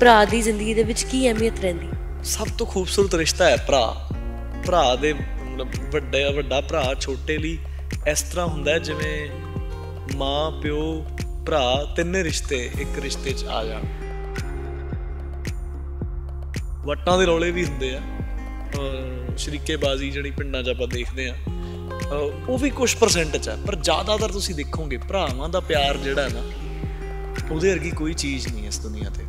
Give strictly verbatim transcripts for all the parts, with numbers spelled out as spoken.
ਭਰਾ ਦੀ ਜ਼ਿੰਦਗੀ ਦੇ ਵਿੱਚ ਕੀ ਅਹਿਮੀਅਤ ਰਹਿੰਦੀ? ਸਭ ਤੋਂ ਖੂਬਸੂਰਤ ਰਿਸ਼ਤਾ ਹੈ ਭਰਾ ਭਰਾ ਦੇ ਮਤਲਬ ਵੱਡਾ ਵੱਡਾ ਭਰਾ ਛੋਟੇ ਲਈ ਇਸ ਤਰ੍ਹਾਂ ਹੁੰਦਾ ਹੈ ਜਿਵੇਂ ਮਾਂ ਪਿਓ ਭਰਾ ਤਿੰਨੇ ਰਿਸ਼ਤੇ ਇੱਕ ਰਿਸ਼ਤੇ 'ਚ ਆ ਜਾਣ। ਵੱਟਾਂ ਦੇ ਰੌਲੇ ਵੀ ਹੁੰਦੇ ਆ, ਸ਼ਰੀਕੇਬਾਜ਼ੀ ਜਿਹੜੀ ਪਿੰਡਾਂ 'ਚ ਆਪਾਂ ਦੇਖਦੇ ਆ ਉਹ ਵੀ ਕੁਛ ਪਰਸੈਂਟ 'ਚ ਹੈ, ਪਰ ਜ਼ਿਆਦਾਤਰ ਤੁਸੀਂ ਦੇਖੋਗੇ ਭਰਾਵਾਂ ਦਾ ਪਿਆਰ ਜਿਹੜਾ ਨਾ ਉਹਦੇ ਵਰਗੀ ਕੋਈ ਚੀਜ਼ ਨਹੀਂ ਇਸ ਦੁਨੀਆ ਤੇ।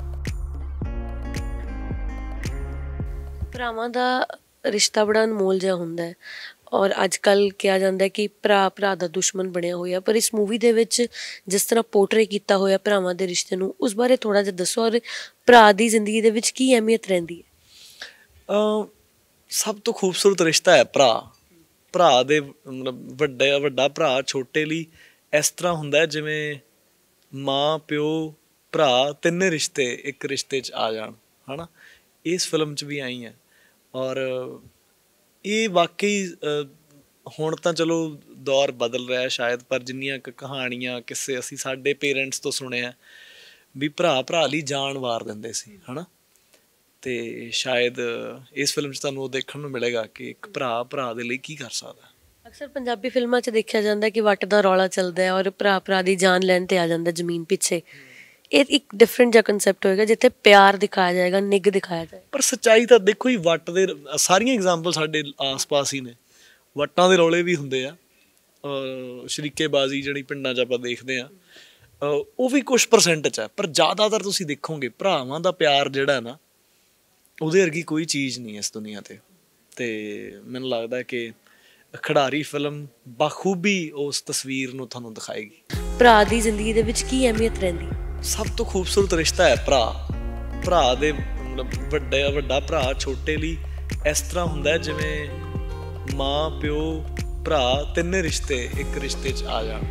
ਭਰਾਵਾਂ ਦਾ ਰਿਸ਼ਤਾ ਬੜਾ ਅਨਮੋਲ ਜਿਹਾ ਹੁੰਦਾ ਹੈ ਔਰ ਅੱਜ ਕੱਲ੍ਹ ਕਿਹਾ ਜਾਂਦਾ ਹੈ ਕਿ ਭਰਾ ਭਰਾ ਦਾ ਦੁਸ਼ਮਣ ਬਣਿਆ ਹੋਇਆ, ਪਰ ਇਸ ਮੂਵੀ ਦੇ ਵਿੱਚ ਜਿਸ ਤਰ੍ਹਾਂ ਪੋਰਟਰੇ ਕੀਤਾ ਹੋਇਆ ਭਰਾਵਾਂ ਦੇ ਰਿਸ਼ਤੇ ਨੂੰ, ਉਸ ਬਾਰੇ ਥੋੜ੍ਹਾ ਜਿਹਾ ਦੱਸੋ ਔਰ ਭਰਾ ਦੀ ਜ਼ਿੰਦਗੀ ਦੇ ਵਿੱਚ ਕੀ ਅਹਿਮੀਅਤ ਰਹਿੰਦੀ ਹੈ? ਸਭ ਤੋਂ ਖੂਬਸੂਰਤ ਰਿਸ਼ਤਾ ਹੈ ਭਰਾ ਭਰਾ ਦੇ ਮਤਲਬ ਵੱਡਾ ਵੱਡਾ ਭਰਾ ਛੋਟੇ ਲਈ ਇਸ ਤਰ੍ਹਾਂ ਹੁੰਦਾ ਹੈ ਜਿਵੇਂ ਮਾਂ ਪਿਓ ਭਰਾ ਤਿੰਨੇ ਰਿਸ਼ਤੇ ਇੱਕ ਰਿਸ਼ਤੇ 'ਚ ਆ ਜਾਣ, ਹੈ ਨਾ। ਇਸ ਫਿਲਮ 'ਚ ਵੀ ਆਈ ਹੈ ਔਰ ਇਹ ਵਾਕਈ ਹੁਣ ਤਾਂ ਚਲੋ ਦੌਰ ਬਦਲ ਰਿਹਾ ਸ਼ਾਇਦ, ਪਰ ਜਿੰਨੀਆਂ ਕੁ ਕਹਾਣੀਆਂ ਕਿਸੇ ਅਸੀਂ ਸਾਡੇ ਪੇਰੈਂਟਸ ਤੋਂ ਸੁਣੇ ਆ ਵੀ ਭਰਾ ਭਰਾ ਲਈ ਜਾਨ ਵਾਰ ਦਿੰਦੇ ਸੀ, ਹੈ ਨਾ। ਅਤੇ ਸ਼ਾਇਦ ਇਸ ਫਿਲਮ 'ਚ ਤੁਹਾਨੂੰ ਉਹ ਦੇਖਣ ਨੂੰ ਮਿਲੇਗਾ ਕਿ ਇੱਕ ਭਰਾ ਭਰਾ ਦੇ ਲਈ ਕੀ ਕਰ ਸਕਦਾ। ਅਕਸਰ ਪੰਜਾਬੀ ਫਿਲਮਾਂ 'ਚ ਦੇਖਿਆ ਜਾਂਦਾ ਕਿ ਵੱਟ ਦਾ ਰੌਲਾ ਚੱਲਦਾ ਔਰ ਭਰਾ ਭਰਾ ਦੀ ਜਾਨ ਲੈਣ 'ਤੇ ਆ ਜਾਂਦਾ ਜ਼ਮੀਨ ਪਿੱਛੇ। ਇਹ ਇੱਕ ਡਿਫਰੈਂਟ ਜਿਹਾ ਕੰਸੈਪਟ ਹੋਏਗਾ ਜਿੱਥੇ ਪਿਆਰ ਦਿਖਾਇਆ ਜਾਏਗਾ, ਨਿੱਘ ਦਿਖਾਇਆ ਜਾਏਗਾ। ਪਰ ਸੱਚਾਈ ਤਾਂ ਦੇਖੋ ਹੀ, ਵੱਟ ਦੇ ਸਾਰੀਆਂ ਐਗਜ਼ਾਮਪਲ ਸਾਡੇ ਆਸ ਪਾਸ ਹੀ ਨੇ। ਵੱਟਾਂ ਦੇ ਰੌਲੇ ਵੀ ਹੁੰਦੇ ਆ, ਸ਼ਰੀਕੇਬਾਜ਼ੀ ਜਿਹੜੀ ਪਿੰਡਾਂ 'ਚ ਆਪਾਂ ਦੇਖਦੇ ਆ ਉਹ ਵੀ ਕੁਛ ਪਰਸੈਂਟ 'ਚ ਹੈ, ਪਰ ਜ਼ਿਆਦਾਤਰ ਤੁਸੀਂ ਦੇਖੋਗੇ ਭਰਾਵਾਂ ਦਾ ਪਿਆਰ ਜਿਹੜਾ ਨਾ ਉਹਦੇ ਵਰਗੀ ਕੋਈ ਚੀਜ਼ ਨਹੀਂ ਇਸ ਦੁਨੀਆ 'ਤੇ। ਅਤੇ ਮੈਨੂੰ ਲੱਗਦਾ ਕਿ ਖਿਡਾਰੀ ਫਿਲਮ ਬਾਖੂਬੀ ਉਸ ਤਸਵੀਰ ਨੂੰ ਤੁਹਾਨੂੰ ਦਿਖਾਏਗੀ। ਭਰਾ ਦੀ ਜ਼ਿੰਦਗੀ ਦੇ ਵਿੱਚ ਕੀ ਅਹਿਮੀਅਤ ਰਹਿੰਦੀ? ਸਭ ਤੋਂ ਖੂਬਸੂਰਤ ਰਿਸ਼ਤਾ ਹੈ ਭਰਾ ਭਰਾ ਦੇ ਮਤਲਬ ਵੱਡਾ ਵੱਡਾ ਭਰਾ ਛੋਟੇ ਲਈ ਇਸ ਤਰ੍ਹਾਂ ਹੁੰਦਾ ਹੈ ਜਿਵੇਂ ਮਾਂ ਪਿਓ ਭਰਾ ਤਿੰਨੇ ਰਿਸ਼ਤੇ ਇੱਕ ਰਿਸ਼ਤੇ 'ਚ ਆ ਜਾਣ।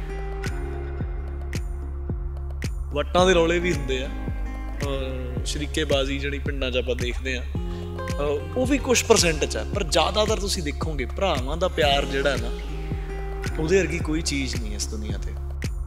ਵੱਟਾਂ ਦੇ ਰੌਲੇ ਵੀ ਹੁੰਦੇ ਆ, ਸ਼ਰੀਕੇਬਾਜ਼ੀ ਜਿਹੜੀ ਪਿੰਡਾਂ 'ਚ ਆਪਾਂ ਦੇਖਦੇ ਆ ਉਹ ਵੀ ਕੁਛ ਪਰਸੈਂਟ 'ਚ ਹੈ, ਪਰ ਜ਼ਿਆਦਾਤਰ ਤੁਸੀਂ ਦੇਖੋਗੇ ਭਰਾਵਾਂ ਦਾ ਪਿਆਰ ਜਿਹੜਾ ਨਾ ਉਹਦੇ ਵਰਗੀ ਕੋਈ ਚੀਜ਼ ਨਹੀਂ ਇਸ ਦੁਨੀਆ 'ਤੇ।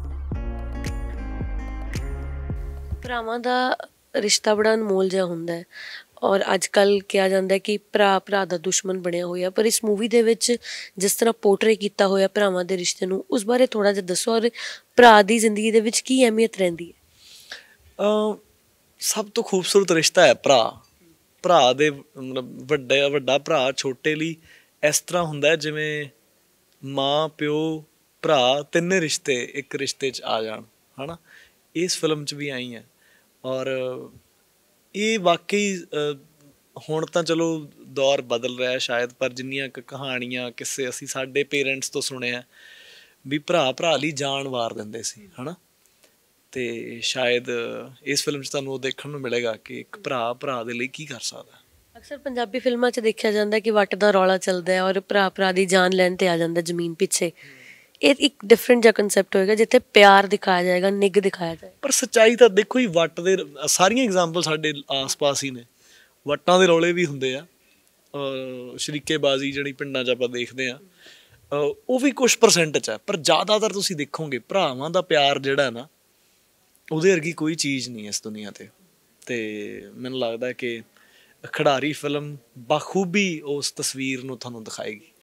ਭਰਾਵਾਂ ਦਾ ਰਿਸ਼ਤਾ ਬੜਾ ਅਨਮੋਲ ਜਿਹਾ ਹੁੰਦਾ ਹੈ ਔਰ ਅੱਜ ਕੱਲ੍ਹ ਕਿਹਾ ਜਾਂਦਾ ਕਿ ਭਰਾ ਭਰਾ ਦਾ ਦੁਸ਼ਮਣ ਬਣਿਆ ਹੋਇਆ, ਪਰ ਇਸ ਮੂਵੀ ਦੇ ਵਿੱਚ ਜਿਸ ਤਰ੍ਹਾਂ ਪੋਰਟਰੇ ਕੀਤਾ ਹੋਇਆ ਭਰਾਵਾਂ ਦੇ ਰਿਸ਼ਤੇ ਨੂੰ, ਉਸ ਬਾਰੇ ਥੋੜ੍ਹਾ ਜਿਹਾ ਦੱਸੋ ਔਰ ਭਰਾ ਦੀ ਜ਼ਿੰਦਗੀ ਦੇ ਵਿੱਚ ਕੀ ਅਹਿਮੀਅਤ ਰਹਿੰਦੀ ਹੈ? ਸਭ ਤੋਂ ਖੂਬਸੂਰਤ ਰਿਸ਼ਤਾ ਹੈ ਭਰਾ ਭਰਾ ਦੇ ਮਤਲਬ ਵੱਡਾ ਵੱਡਾ ਭਰਾ ਛੋਟੇ ਲਈ ਇਸ ਤਰ੍ਹਾਂ ਹੁੰਦਾ ਹੈ ਜਿਵੇਂ ਮਾਂ ਪਿਓ ਭਰਾ ਤਿੰਨੇ ਰਿਸ਼ਤੇ ਇੱਕ ਰਿਸ਼ਤੇ 'ਚ ਆ ਜਾਣ, ਹੈ ਨਾ। ਇਸ ਫਿਲਮ 'ਚ ਵੀ ਆਈ ਹੈ ਔਰ ਇਹ ਵਾਕਈ ਹੁਣ ਤਾਂ ਚਲੋ ਦੌਰ ਬਦਲ ਰਿਹਾ ਸ਼ਾਇਦ, ਪਰ ਜਿੰਨੀਆਂ ਕੁ ਕਹਾਣੀਆਂ ਕਿਸੇ ਅਸੀਂ ਸਾਡੇ ਪੇਰੈਂਟਸ ਤੋਂ ਸੁਣੇ ਆ ਵੀ ਭਰਾ ਭਰਾ ਲਈ ਜਾਨ ਵਾਰ ਦਿੰਦੇ ਸੀ, ਹੈ ਨਾ। ਅਤੇ ਸ਼ਾਇਦ ਇਸ ਫਿਲਮ 'ਚ ਤੁਹਾਨੂੰ ਉਹ ਦੇਖਣ ਨੂੰ ਮਿਲੇਗਾ ਕਿ ਇੱਕ ਭਰਾ ਭਰਾ ਦੇ ਲਈ ਕੀ ਕਰ ਸਕਦਾ। ਅਕਸਰ ਪੰਜਾਬੀ ਫਿਲਮਾਂ 'ਚ ਦੇਖਿਆ ਜਾਂਦਾ ਕਿ ਵੱਟ ਦਾ ਰੌਲਾ ਚੱਲਦਾ ਔਰ ਭਰਾ ਭਰਾ ਦੀ ਜਾਨ ਲੈਣ 'ਤੇ ਆ ਜਾਂਦਾ ਜ਼ਮੀਨ ਪਿੱਛੇ। ਇਹ ਇੱਕ ਡਿਫਰੈਂਟ ਜਿਹਾ ਕੰਸੈਪਟ ਹੋਏਗਾ ਜਿੱਥੇ ਪਿਆਰ ਦਿਖਾਇਆ ਜਾਏਗਾ, ਨਿੱਘ ਦਿਖਾਇਆ ਜਾਏਗਾ। ਪਰ ਸੱਚਾਈ ਤਾਂ ਦੇਖੋ ਹੀ, ਵੱਟ ਦੇ ਸਾਰੀਆਂ ਐਗਜ਼ਾਮਪਲ ਸਾਡੇ ਆਸ ਪਾਸ ਹੀ ਨੇ। ਵੱਟਾਂ ਦੇ ਰੌਲੇ ਵੀ ਹੁੰਦੇ ਆ, ਸ਼ਰੀਕੇਬਾਜ਼ੀ ਜਿਹੜੀ ਪਿੰਡਾਂ 'ਚ ਆਪਾਂ ਦੇਖਦੇ ਆ ਉਹ ਵੀ ਕੁਛ ਪਰਸੈਂਟ 'ਚ ਹੈ, ਪਰ ਜ਼ਿਆਦਾਤਰ ਤੁਸੀਂ ਦੇਖੋਗੇ ਭਰਾਵਾਂ ਦਾ ਪਿਆਰ ਜਿਹੜਾ ਨਾ ਉਹਦੇ ਵਰਗੀ ਕੋਈ ਚੀਜ਼ ਨਹੀਂ ਇਸ ਦੁਨੀਆ 'ਤੇ। ਅਤੇ ਮੈਨੂੰ ਲੱਗਦਾ ਕਿ ਖਿਡਾਰੀ ਫਿਲਮ ਬਾਖੂਬੀ ਉਸ ਤਸਵੀਰ ਨੂੰ ਤੁਹਾਨੂੰ ਦਿਖਾਏਗੀ।